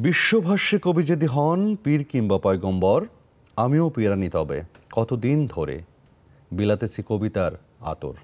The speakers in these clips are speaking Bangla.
বিশ্বভাষ্যে কবি যদি হন পীর কিংবা পয়গম্বর, আমিও পীরানি তবে কতদিন ধরে বিলাতেছি কবিতার আতর।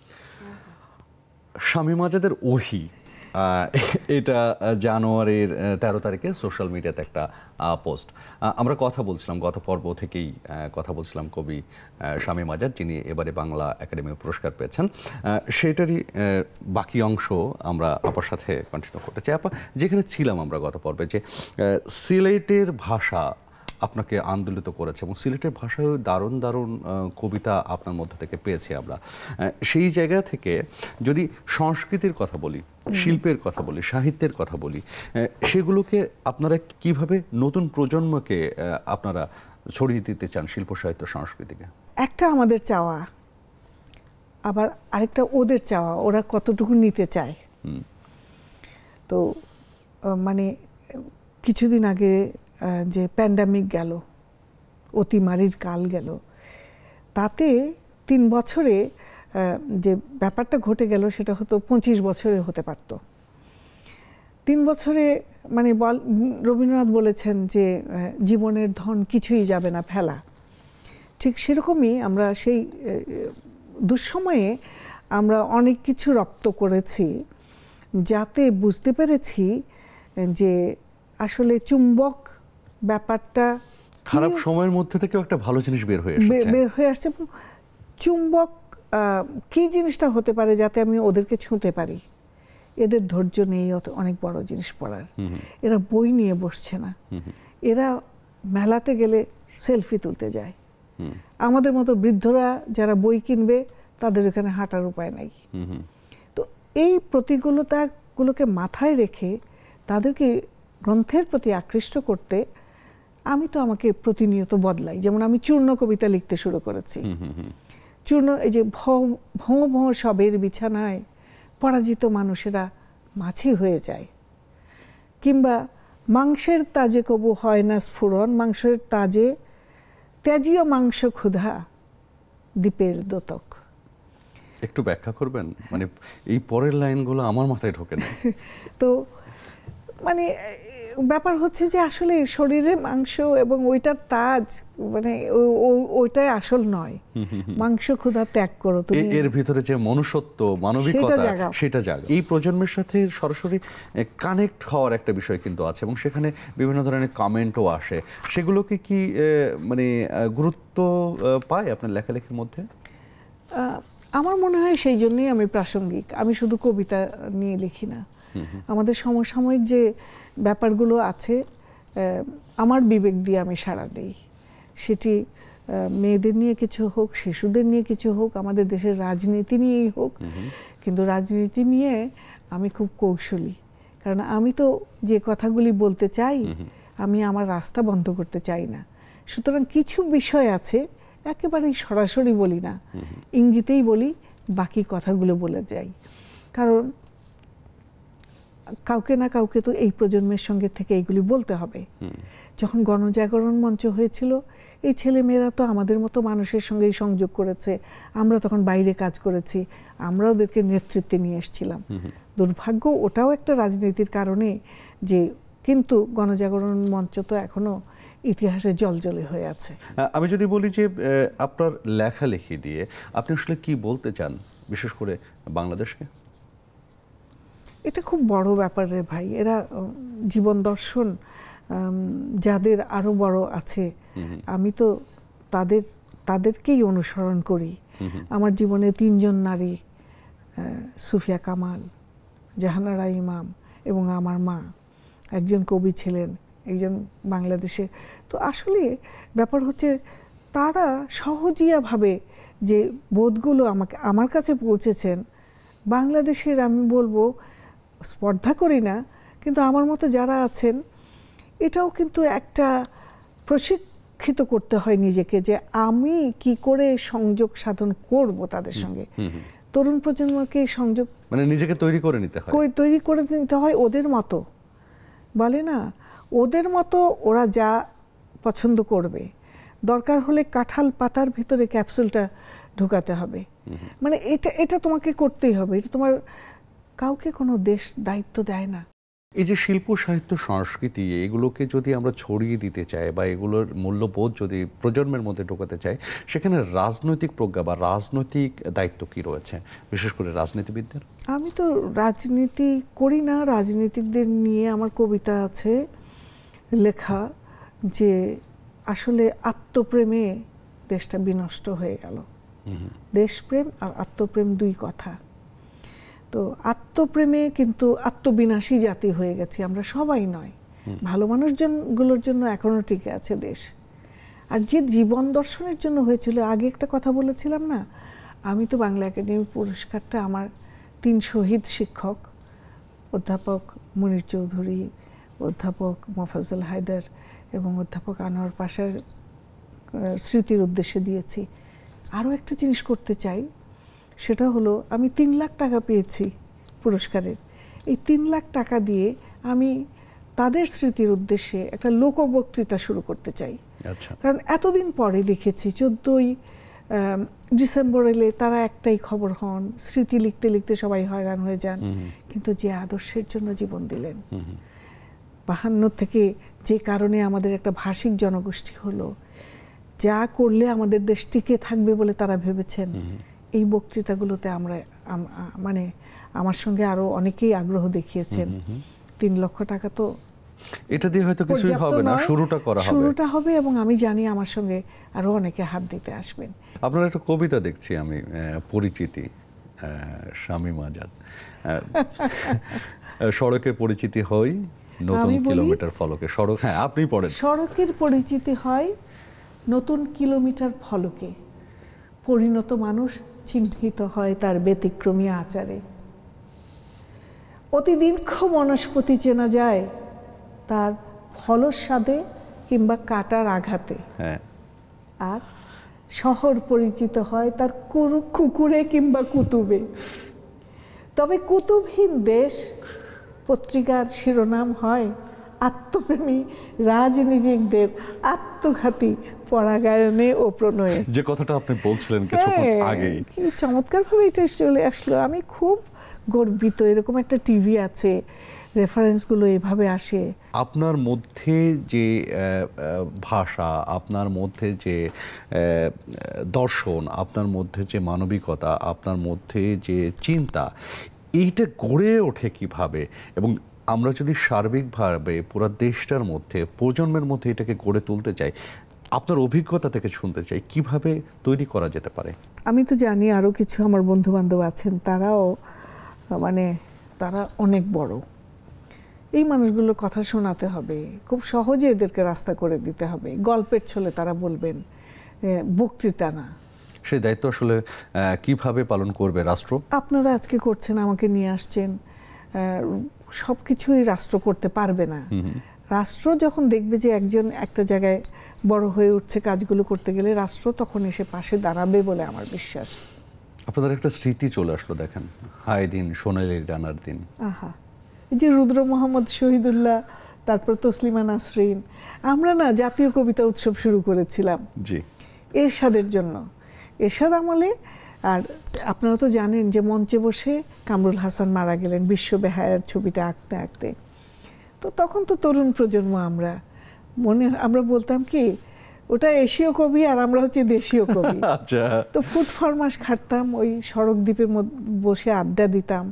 শামীম আজাদের ওহি, এটা জানুয়ারির 13 তারিখে সোশ্যাল মিডিয়াতে একটা পোস্ট। আমরা কথা বলছিলাম গত পর্ব থেকেই কথা বলছিলাম কবি শামীম আজাদ, যিনি এবারে বাংলা একাডেমি পুরস্কার পেয়েছেন। সেটারই বাকি অংশ আমরা আপার সাথে কন্টিনিউ করতে চাই। আপা, যেখানে ছিলাম আমরা গত পর্বে, যে সিলেটের ভাষা আপনাকে আন্দোলিত করেছে এবং সিলেটের ভাষায় দারুণ দারুণ কবিতা আপনার মধ্যে থেকে পেয়েছি আমরা। সেই জায়গা থেকে যদি সংস্কৃতির কথা বলি, শিল্পের কথা বলি, সাহিত্যের কথা বলি, সেগুলোকে আপনারা কিভাবে নতুন প্রজন্মকে আপনারা ছড়িয়ে দিতে চান শিল্প সাহিত্য সংস্কৃতিকে? একটা আমাদের চাওয়া, আবার আরেকটা ওদের চাওয়া, ওরা কতটুকু নিতে চায়। তো মানে কিছুদিন আগে যে প্যান্ডামিক গেল, অতিমারির কাল গেল, তাতে 3 বছরে যে ব্যাপারটা ঘটে গেল সেটা হয়তো 25 বছরে হতে পারত। 3 বছরে মানে রবীন্দ্রনাথ বলেছেন যে জীবনের ধন কিছুই যাবে না ফেলা। ঠিক সেরকমই আমরা সেই দুঃসময়ে আমরা অনেক কিছু রপ্ত করেছি, যাতে বুঝতে পেরেছি যে আসলে চুম্বক ব্যাপারটা খারাপ সময়ের মধ্যে থেকে একটা ভালো জিনিস বের হয়ে আসছে। চুম্বক কি জিনিসটা হতে পারে যাতে আমি ওদেরকে ছুঁতে পারি। এদের ধৈর্য নেই অনেক বড় জিনিস পড়ার। এরা বই নিয়ে বসছে না, এরা মেলাতে গেলে সেলফি তুলতে যায়। আমাদের মতো বৃদ্ধরা যারা বই কিনবে তাদের এখানে হাঁটার উপায় নাই। তো এই প্রতিকূলতাগুলোকে মাথায় রেখে তাদেরকে গ্রন্থের প্রতি আকৃষ্ট করতে আমি তো আমাকে প্রতিনিয়ত বদলাই। যেমন আমি চূর্ণ কবিতা লিখতে শুরু করেছি। চূর্ণ, এই যে ভোঁ ভোঁ সবের বিছানায় পরাজিত মানুষেরা মাছি হয়ে যায়, কিংবা মাংসের তাজে কবু হয় না স্ফুরণ, মাংসের তাজে ত্যাজীয় মাংস ক্ষুধা দ্বীপের দোতক। একটু ব্যাখ্যা করবেন? মানে এই পরের লাইনগুলো আমার মাথায় ঢোকে না। তো মানে ব্যাপার হচ্ছে যে আসলে শরীরের মাংস এবং ওইটার তাজ, মানে ওইটাই আসল নয়। মাংস ক্ষুধা ত্যাগ করো তুমি, এর ভিতরে যে মনুষ্যত্ব, মানবিকতা, সেটা জাগে। এই প্রজন্মের সাথে সরাসরি কানেক্ট হওয়ার একটা বিষয় কিন্তু আছে এবং সেখানে বিভিন্ন ধরনের কমেন্টও আসে। সেগুলোকে কি মানে গুরুত্ব পায় আপনার লেখালেখির মধ্যে? আমার মনে হয় সেই জন্যই আমি প্রাসঙ্গিক। আমি শুধু কবিতা নিয়ে লিখি না, আমাদের সমসাময়িক যে ব্যাপারগুলো আছে আমার বিবেক দিয়ে আমি সাড়া দিই। সেটি মেয়েদের নিয়ে কিছু হোক, শিশুদের নিয়ে কিছু হোক, আমাদের দেশের রাজনীতি নিয়েই হোক। কিন্তু রাজনীতি নিয়ে আমি খুব কৌশলী, কারণ আমি তো যে কথাগুলি বলতে চাই আমি আমার রাস্তা বন্ধ করতে চাই না। সুতরাং কিছু বিষয় আছে একেবারেই সরাসরি বলি না, ইঙ্গিতেই বলি, বাকি কথাগুলো বলে যাই। কারণ কাউকে না কাউকে তো এই প্রজন্মের সঙ্গে থেকে এইগুলি বলতে হবে। যখন গণজাগরণ মঞ্চ হয়েছিল, এই ছেলেমেয়েরা তো আমাদের মতো মানুষের সঙ্গেই সংযোগ করেছে। আমরা তখন বাইরে কাজ করেছি, আমরা ওদেরকে নেতৃত্বে নিয়ে এসেছিলাম। দুর্ভাগ্য ওটাও একটা রাজনীতির কারণে যে, কিন্তু গণজাগরণ মঞ্চ তো এখনো ইতিহাসে জলজলে হয়ে আছে। আমি যদি বলি যে আপনার লেখালেখি দিয়ে আপনি আসলে কি বলতে চান, বিশেষ করে বাংলাদেশকে? এটা খুব বড় ব্যাপার রে ভাই। এরা জীবন দর্শন যাদের আরো বড় আছে, আমি তো তাদেরকেই অনুসরণ করি। আমার জীবনে 3 জন নারী, সুফিয়া কামাল, জাহানারা ইমাম এবং আমার মা। একজন কবি ছিলেন, একজন বাংলাদেশে। তো আসলে ব্যাপার হচ্ছে তারা সহজিয়াভাবে যে বোধগুলো আমার কাছে পৌঁছেছেন, বাংলাদেশের আমি বলবো স্পর্ধা করি না, কিন্তু আমার মতো যারা আছেন, এটাও কিন্তু একটা প্রশিক্ষিত করতে হয় নিজেকে, যে আমি কি করে সংযোগ সাধন করব তাদের সঙ্গে। তরুণ প্রজন্মকে সংযোগ, মানে নিজেকে তৈরি করে নিতে হয় ওদের মতো। বলে না, ওদের মতো ওরা যা পছন্দ করবে, দরকার হলে কাঁঠাল পাতার ভিতরে ক্যাপসুলটা ঢোকাতে হবে। মানে এটা তোমাকে করতেই হবে। এটা তোমার, কাউকে কোনো দেশ দায়িত্ব দেয় না। এই যে শিল্প সাহিত্য সংস্কৃতি এগুলোকে যদি আমরা ছড়িয়ে দিতে চাই বা এগুলোর মূল্যবোধ যদি প্রজন্মের মধ্যে ঢোকাতে চাই, সেখানে রাজনৈতিক প্রজ্ঞা বা রাজনৈতিক দায়িত্ব কি রয়েছে, বিশেষ করে রাজনীতিবিদদের? আমি তো রাজনীতি করি না, রাজনীতিকদের নিয়ে আমার কবিতা আছে লেখা যে আসলে আত্মপ্রেমে দেশটা বিনষ্ট হয়ে গেল। দেশপ্রেম আর আত্মপ্রেম দুই কথা। তো আত্মপ্রেমে কিন্তু আত্মবিনাশী জাতি হয়ে গেছি আমরা, সবাই নয়, ভালো মানুষজনগুলোর জন্য এখনো টিকে আছে দেশ। আর যে জীবন দর্শনের জন্য হয়েছিল, আগে একটা কথা বলেছিলাম না, আমি তো বাংলা একাডেমি পুরস্কারটা আমার 3 শহীদ শিক্ষক, অধ্যাপক মুনির চৌধুরী, অধ্যাপক মোফাজ্জল হায়দার এবং অধ্যাপক আনোয়ার পাশার স্মৃতির উদ্দেশ্যে দিয়েছি। আরও একটা জিনিস করতে চাই, সেটা হলো আমি 3 লাখ টাকা পেয়েছি পুরস্কারের। এই 3 লাখ টাকা দিয়ে আমি তাদের স্মৃতির উদ্দেশ্যে একটা লোকবক্তৃতা শুরু করতে চাই। কারণ এতদিন পরে দেখেছি 14ই ডিসেম্বর এলে তারা একটাই খবর হন, স্মৃতি লিখতে লিখতে সবাই হয়রান হয়ে যান, কিন্তু যে আদর্শের জন্য জীবন দিলেন, 52 থেকে যে কারণে আমাদের একটা ভাষিক জনগোষ্ঠী হলো, যা করলে আমাদের দেশ টিকে থাকবে বলে তারা ভেবেছেন, এই বক্তৃতাগুলোতে আমরা মানে আমার সঙ্গে আরো অনেকেই আগ্রহ দেখিয়েছেন। 3 লক্ষ টাকা তো এটা দিয়ে হয়তো কিছুই হবে না, শুরুটা হবে এবং আমি জানি আমার সঙ্গে আরো অনেকে হাত দিতে আসবেন। আপনার একটা কবিতা দেখছি আমি, পরিচিতি, শামীম আজাদ। সড়কের পরিচিতি হয় নতুন কিলোমিটার ফলকে। সড়ক, হ্যাঁ আপনি পড়েন। সড়কের পরিচিতি হয় নতুন কিলোমিটার ফলকে, পরিণত মানুষ চিহ্নিত হয় তার ব্যতিক্রমী আচারে। অতি দীর্ঘ বনস্পতি চেনা যায় তার ফলস্বাদে কিংবা কাটার আঘাতে। আর শহর পরিচিত হয় তার কুকুরে কিংবা কুতুবে। তবে কুতুবহীন দেশ পত্রিকার শিরোনাম হয় আত্মপ্রেমী রাজনীতিকদের আত্মঘাতী পরাগায়নে ও প্রণয়ে। যে কথাটা আপনি বলছিলেন কিছুক্ষণ আগেই, কি চমৎকার ভাবে এটা চলে আসলো। আমি খুব গর্বিত, এরকম একটা টিভি আছে, রেফারেন্সগুলো এভাবে আসে। আপনার মধ্যে যে ভাষা, আপনার মধ্যে যে দর্শন, আপনার মধ্যে যে মানবিকতা, আপনার মধ্যে যে চিন্তা, এইটা গড়ে ওঠে কিভাবে? এবং আমরা যদি সার্বিকভাবে পুরো দেশটার মধ্যে, প্রজন্মের মধ্যে এটাকে গড়ে তুলতে চাই, আপনার অভিজ্ঞতা থেকে শুনতে চাই কিভাবে তৈরি করা যেতে পারে। আমি তো জানি আরও কিছু আমার বন্ধু বান্ধব আছেন, তারাও মানে তারা অনেক বড়। এই মানুষগুলোর কথা শোনাতে হবে, খুব সহজে এদেরকে রাস্তা করে দিতে হবে। গল্পের ছলে তারা বলবেন, বক্তৃতা না। সেই দায়িত্ব আসলে কিভাবে পালন করবে রাষ্ট্র? আপনারা আজকে করছেন, আমাকে নিয়ে আসছেন, সব কিছুই রাষ্ট্র করতে পারবে না। রাষ্ট্র যখন দেখবে যে একজন একটা জায়গায় বড় হয়ে উঠছে কাজগুলো করতে গেলে, রাষ্ট্র তখন এসে পাশে দাঁড়াবে বলে আমার বিশ্বাস। আপনাদের একটা স্মৃতি চলে আসলো, দেখেন, হায় দিন সোনালি ডানার দিন। আহা, এই যে রুদ্র মোহাম্মদ শহীদুল্লাহ, তারপর তসলিমা নাসরিন, আমরা না জাতীয় কবিতা উৎসব শুরু করেছিলাম জি এরশাদের জন্য, এরশাদ আমলে। আর আপনারা তো জানেন যে মঞ্চে বসে কামরুল হাসান মারা গেলেন বিশ্ব বেহায়ার ছবিটা আঁকতে আঁকতে। তো তখন তো তরুণ প্রজন্ম, আমরা বলতাম কি, ওটা এশীয় কবি আর আমরা হচ্ছে দেশীয় কবি। তো ফুট ফরমাস খাটতাম, ওই সড়ক দ্বীপে বসে আড্ডা দিতাম।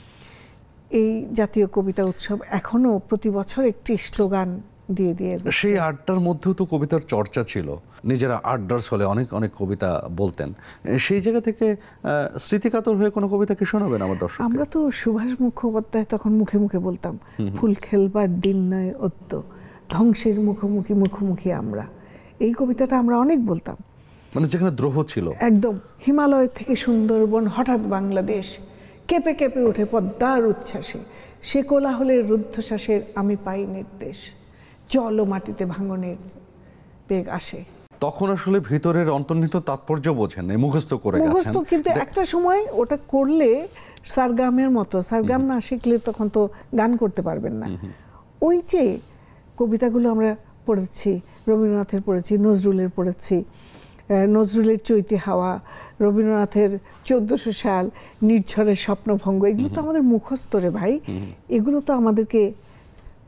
এই জাতীয় কবিতা উৎসব এখনো প্রতি বছর একটি স্লোগান দিয়ে দিয়ে, সেই আড্ডার মধ্যেও তো কবিতার চর্চা ছিল, নিজেরা আড্ডার ছলে অনেক অনেক কবিতা বলতেন। সেই জায়গা থেকে স্মৃতিকাতর হয়ে কোনো কবিতাকে শোনাবেন আমার দর্শক? আমরা তো সুভাষ মুখোপাধ্যায় তখন মুখে মুখে বলতাম, ফুল খেলবার দিন নয় অত্য, ধ্বংসের মুখোমুখি মুখোমুখি আমরা। এই কবিতাটা আমরা অনেক বলতাম, মানে যেখানে দ্রোহ ছিল একদম। হিমালয় থেকে সুন্দরবন হঠাৎ বাংলাদেশ, কেঁপে কেঁপে ওঠে পদ্মার উচ্ছ্বাসে, সে কোলাহলের রুদ্ধশ্বাসের আমি পাই নির্দেশ, জল ও মাটিতে ভাঙনের বেগ আসে। তখন আসলে ভিতরের অন্তর্নিহিত তাৎপর্য বোঝেন, মুখস্থ করে গেছেন। কিন্তু একটা সময় ওটা করলে সারগামের মতো, সারগাম না শিখলে তখন তো গান করতে পারবেন না। ওই যে কবিতাগুলো আমরা পড়েছি, রবীন্দ্রনাথের পড়েছি, নজরুলের পড়েছি, নজরুলের চৈতি হাওয়া, রবীন্দ্রনাথের 1400 সাল, নির্ঝরের স্বপ্নভঙ্গ, এগুলো তো আমাদের মুখস্থ রে ভাই। এগুলো তো আমাদেরকে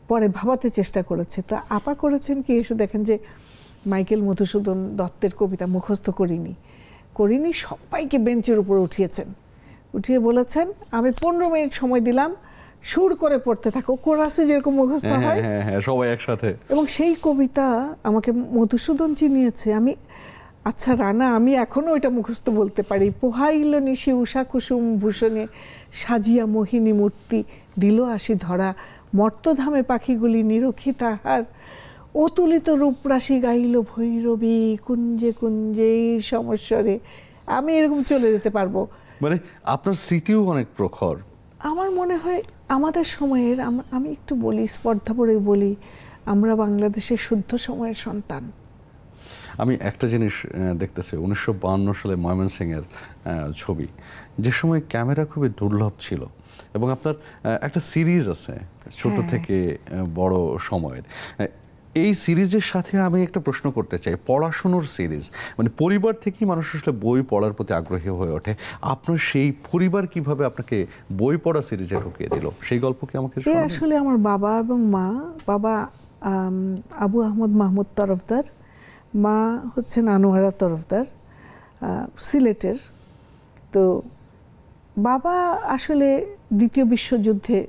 পরে ভাবাতে চেষ্টা করেছে। তো আপা করেছেন কি, এসে দেখেন যে মাইকেল মধুসূদন দত্তের কবিতা মুখস্থ করিনি, সবাইকে বেঞ্চের উপর উঠিয়েছেন, উঠিয়ে বলেছেন আমি 15 মিনিট সময় দিলাম, সুর করে পড়তে থাকো, কোরাসে যেরকম মুখস্থ হয় সবাই একসাথে। এবং সেই কবিতা আমাকে মধুসূদন চিনিয়েছে। আমি আচ্ছা রানা, আমি এখনো ওইটা মুখস্থ বলতে পারি। পোহাইল নিশি উষা কুসুম ভূষণে সাজিয়া মোহিনী মূর্তি দিল আসি ধরা, মর্তধামে পাখিগুলি নিরক্ষী তাহার, অতুলিত রূপরাশি গাইল ভৈরবী কুঞ্জে কুঞ্জে সমস্বরে। আমি এরকম চলে যেতে পারবো। মানে আপনার স্মৃতিও অনেক প্রখর। আমার মনে হয় আমাদের সময়ের, আমি একটু বলি, স্পর্ধা করে বলি, আমরা বাংলাদেশের শুদ্ধ সময়ের সন্তান। আমি একটা জিনিস দেখতেছি, 1952 সালে ময়মনসিংহের ছবি, যে সময় ক্যামেরা খুবই দুর্লভ ছিল, এবং আপনার একটা সিরিজ আছে ছোট থেকে বড় সময়ের। এই সিরিজের সাথে আমি একটা প্রশ্ন করতে চাই, পড়াশুনোর সিরিজ, মানে পরিবার থেকেই মানুষ আসলে বই পড়ার প্রতি আগ্রহী হয়ে ওঠে। আপনার সেই পরিবার কিভাবে আপনাকে বই পড়া সিরিজে ঢুকিয়ে দিল, সেই গল্প কি আমাকে শোনাবেন? আসলে আমার বাবা এবং মা, বাবা আবু আহমদ মাহমুদ তরফদার, মা হচ্ছেন আনোয়ারা তরফদার, সিলেটের। তো বাবা আসলে দ্বিতীয় বিশ্বযুদ্ধে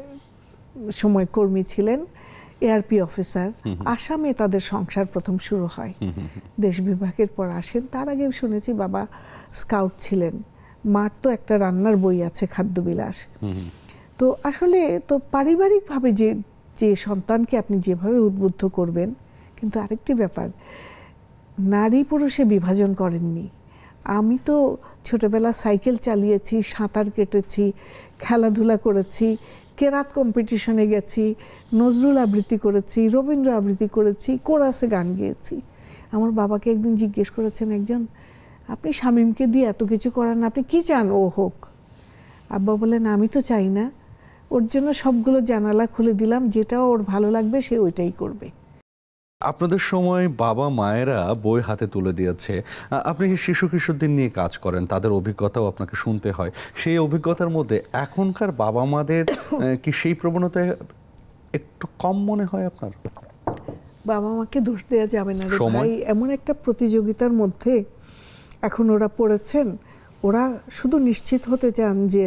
সময় কর্মী ছিলেন, এআরপি অফিসার। আসামে তাদের সংসার প্রথম শুরু হয়, দেশ বিভাগের পর আসেন। তার আগে শুনেছি বাবা স্কাউট ছিলেন। মার তো একটা রান্নার বই আছে, খাদ্যবিলাস। তো আসলে তো পারিবারিকভাবে যে সন্তানকে আপনি যেভাবে উদ্বুদ্ধ করবেন, কিন্তু আরেকটি ব্যাপার, নারী পুরুষে বিভাজন করেননি। আমি তো ছোটবেলা সাইকেল চালিয়েছি, সাঁতার কেটেছি, খেলাধুলা করেছি, কেরাত কম্পিটিশনে গেছি, নজরুল আবৃত্তি করেছি, রবীন্দ্র আবৃত্তি করেছি, কোরাসে গান গেয়েছি। আমার বাবাকে একদিন জিজ্ঞেস করেছেন একজন, আপনি শামীমকে দিয়ে এত কিছু করান, আপনি কি চান ও হোক? আব্বা বলেন, আমি তো চাই না, ওর জন্য সবগুলো জানালা খুলে দিলাম, যেটা ওর ভালো লাগবে সে ওইটাই করবে। আপনাদের সময় বাবা মায়েরা বই হাতে তুলে দিয়েছে, আপনি শিশু কিশোরদের নিয়ে কাজ করেন, তাদের অভিজ্ঞতাও আপনাকে শুনতে হয়। সেই অভিজ্ঞতার মধ্যে এখনকার বাবা মাদের কি সেই প্রবণতা একটু কম মনে হয় আপনার? বাবা মাকে দোষ দেওয়া যাবে না রে ভাই, এমন একটা প্রতিযোগিতার মধ্যে এখন ওরা পড়েছেন। ওরা শুধু নিশ্চিত হতে চান যে,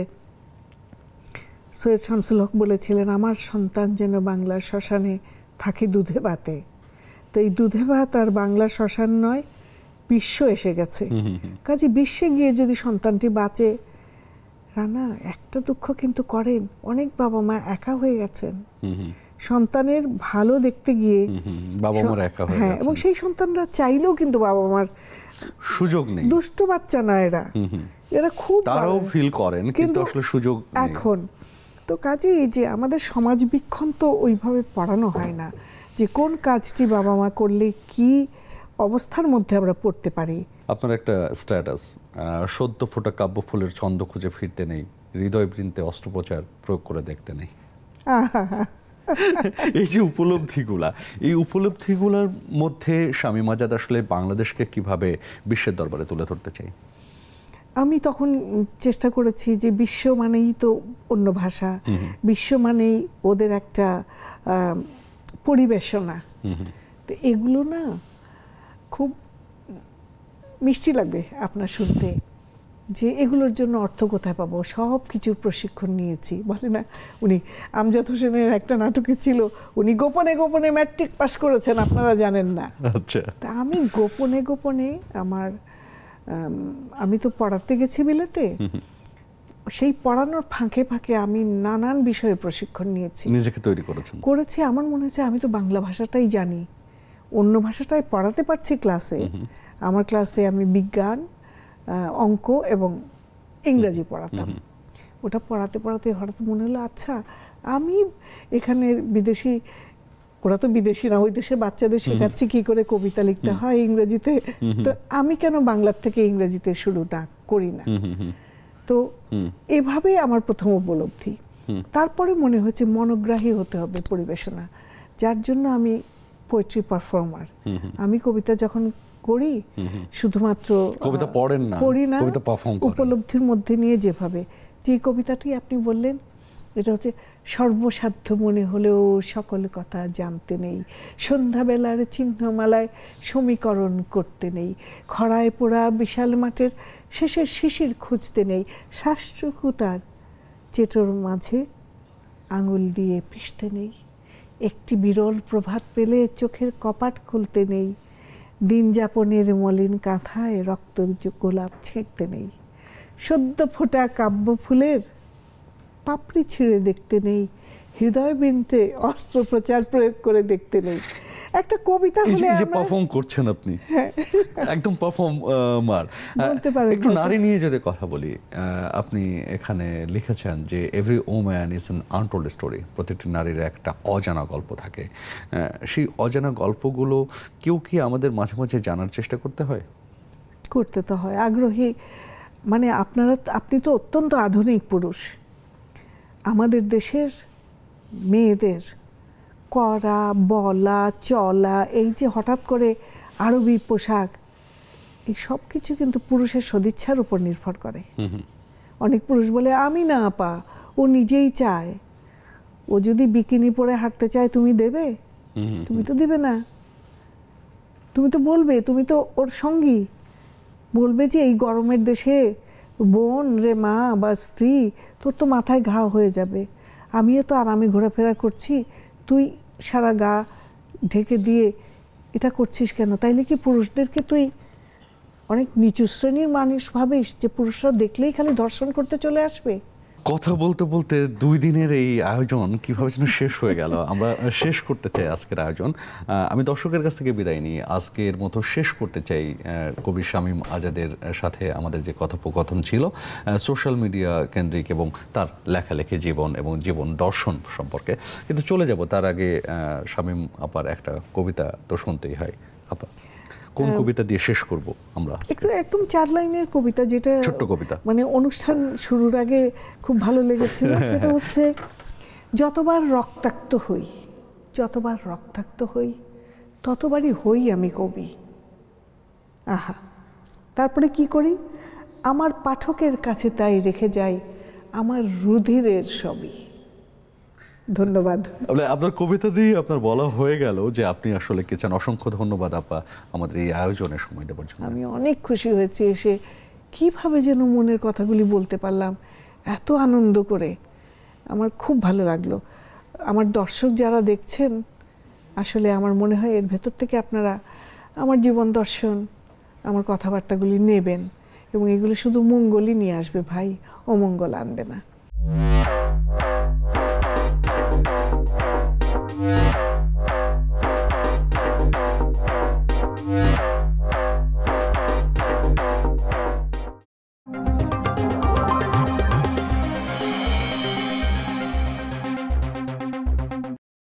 সৈয়দ শামসুল হক বলেছিলেন, আমার সন্তান যেন বাংলার শ্মশানে থাকে দুধে ভাতে। তো এই দুধে ভাত আর বাংলার শ্মশান নয়, বিশ্ব এসে গেছে। কাজে বিশ্বে গিয়ে যদি সন্তানটি বাঁচে, রানা একটা দুঃখ কিন্তু করেন, অনেক বাবা মা একা হয়ে গেছেন। সন্তানের ভালো দেখতে গিয়ে বাবা মার একা হয়ে গেছেন, এবং সেই সন্তানরা চাইলেও কিন্তু বাবা মার সুযোগ নেই। দুষ্টু বাচ্চা না এরা খুব তারাও ফিল করেন, কিন্তু আসলে সুযোগ এখন তো কাজে যে আমাদের সমাজ বীক্ষণ তো ওইভাবে পড়ানো হয় না, যে কোন কাজটি বাবা মা করলে কি অবস্থার মধ্যে আমরা পড়তে পারি। আপনার একটা স্ট্যাটাস, সদ্য ফোটা কাব্য ফুলের ছন্দ খুঁজে ফিরতে নেই, হৃদয় বৃন্তে অস্ত্রোপচার প্রয়োগ করে দেখতে নেই। এই যে উপলব্ধিগুলা, এই উপলব্ধিগুলার মধ্যে শামীম আজাদ আসলে বাংলাদেশকে কিভাবে বিশ্বের দরবারে তুলে ধরতে চাই? আমি তখন চেষ্টা করেছি যে বিশ্ব মানেই তো অন্য ভাষা, বিশ্ব মানেই ওদের একটা পরিবেশনা। তো এগুলো না খুব মিষ্টি লাগবে আপনার শুনতে, যে এগুলোর জন্য অর্থ কোথায় পাবো, সব কিছুর প্রশিক্ষণ নিয়েছি। বলে না উনি, আমজাদ হোসেনের একটা নাটকে ছিল, উনি গোপনে গোপনে ম্যাট্রিক পাস করেছেন, আপনারা জানেন না। আচ্ছা, তা আমি গোপনে গোপনে আমি তো পড়াতে গেছি বিলেতে, সেই পড়ানোর ফাঁকে ফাঁকে আমি নানান বিষয়ে প্রশিক্ষণ নিয়েছি, নিজেকে তৈরি করেছি। আমার মনে হচ্ছে আমি তো বাংলা ভাষাটাই জানি, অন্য ভাষাটাই পড়াতে পারছি ক্লাসে। আমার ক্লাসে আমি বিজ্ঞান, অঙ্ক এবং ইংরাজি পড়াতাম। ওটা পড়াতে পড়াতে হঠাৎ মনে হলো, আচ্ছা আমি এখানের বিদেশি, ওরা তো বিদেশি না, ওই দেশের বাচ্চাদের শেখাচ্ছি কি করে কবিতা লিখতে হয় ইংরেজিতে, তো আমি কেন বাংলার থেকে ইংরেজিতে শুরুটা করি না? তো এভাবেই আমার প্রথম উপলব্ধি। তারপরে মনে হচ্ছে মনোগ্রাহী হতে হবে পরিবেশনা, যার জন্য আমি পোয়েট্রি পারফর্মার। আমি কবিতা যখন করি, শুধুমাত্র কবিতা পড়ি না, উপলব্ধির মধ্যে নিয়ে যেভাবে, যে কবিতাটি আপনি বললেন এটা হচ্ছে সর্বসাধ্য মনে হলেও সকল কথা জানতে নেই, সন্ধ্যাবেলার চিহ্নমালায় সমীকরণ করতে নেই, খরায় পোড়া বিশাল মাঠের শেষের শিশির খুঁজতে নেই, শ্বাসটুকুতার চেটোর মাঝে আঙুল দিয়ে পিষতে নেই, একটি বিরল প্রভাত পেলে চোখের কপাট খুলতে নেই, দিন যাপনের মলিন কাঁথায় রক্ত গোলাপ ছিঁড়তে নেই, সদ্য ফোটা কাব্য ফুলের পাপড়ি ছিঁড়ে দেখতে নেই, হৃদয় বৃন্তে অস্ত্রোপচার প্রয়োগ করে দেখতে নেই। একটা কবিতা হলে এই যে পারফর্ম করছেন আপনি, একদম পারফর্মার। বলতে পারেন। একটু নারী নিয়ে যদি কথা বলি, আপনি এখানে লিখেছেন যে every woman is an untold story, প্রত্যেকটি নারীর একটা অজানা গল্প থাকে। সেই অজানা গল্পগুলো কেউ কি আমাদের মাঝে মাঝে জানার চেষ্টা করতে হয়? করতে তো হয়, আগ্রহী। মানে আপনি তো অত্যন্ত আধুনিক পুরুষ। আমাদের দেশের মেয়েদের করা বলা চলা, এই যে হঠাৎ করে আরবি পোশাক, এই সব কিছু কিন্তু পুরুষের সদিচ্ছার উপর নির্ভর করে। অনেক পুরুষ বলে আমি না আপা, ও নিজেই চায়। ও যদি বিকিনি পরে হাঁটতে চায় তুমি দেবে? তুমি তো দিবে না। তুমি তো বলবে, তুমি তো ওর সঙ্গী, বলবে যে এই গরমের দেশে বোন রে মা বা স্ত্রী, তোর তো মাথায় ঘা হয়ে যাবে, আমিও তো আরামে ঘোরাফেরা করছি, তুই সারা গা ঢেকে দিয়ে এটা করছিস কেন? তাইলে কি পুরুষদেরকে তুই অনেক নিচু শ্রেণীর মানুষ ভাবিস, যে পুরুষরা দেখলেই খালি ধর্ষণ করতে চলে আসবে? কথা বলতে বলতে 2 দিনের এই আয়োজন কিভাবে যেন শেষ হয়ে গেল। আমরা শেষ করতে চাই আজকের আয়োজন। আমি দর্শকের কাছ থেকে বিদায় নিই। আজকের মতো শেষ করতে চাই কবি শামীম আজাদের সাথে আমাদের যে কথোপকথন ছিল সোশ্যাল মিডিয়া কেন্দ্রিক এবং তার লেখালেখি জীবন এবং জীবন দর্শন সম্পর্কে। কিন্তু চলে যাব তার আগে শামীম আপার একটা কবিতা তো শুনতেই হয়। আপা, কোন কবিতা দিয়ে শেষ করব আমরা? একদম 4 লাইনের কবিতা, যেটা ছোট্ট কবিতা, মানে অনুষ্ঠান শুরুর আগে খুব ভালো লেগেছিল। সেটা হচ্ছে, যতবার রক্তাক্ত হই, যতবার রক্তাক্ত হই, ততবারই হই আমি কবি। আহা, তারপরে কি করি? আমার পাঠকের কাছে তাই রেখে যাই আমার রুধিরের সবই। ধন্যবাদ। আপনার কবিতা দিয়ে আপনার বলা হয়ে গেল যে আপনি আসলে কে চান। অসংখ্য ধন্যবাদ আপা আমাদের এই আয়োজনে সময় দেওয়ার জন্য। আমি অনেক খুশি হয়েছি এসে, কিভাবে যেন মনের কথাগুলি বলতে পারলাম এত আনন্দ করে। আমার খুব ভালো লাগলো। আমার দর্শক যারা দেখছেন, আসলে আমার মনে হয় এর ভেতর থেকে আপনারা আমার জীবন দর্শন, আমার কথাবার্তাগুলি নেবেন এবং এগুলো শুধু মঙ্গলই নিয়ে আসবে ভাই, অমঙ্গল আনবে না।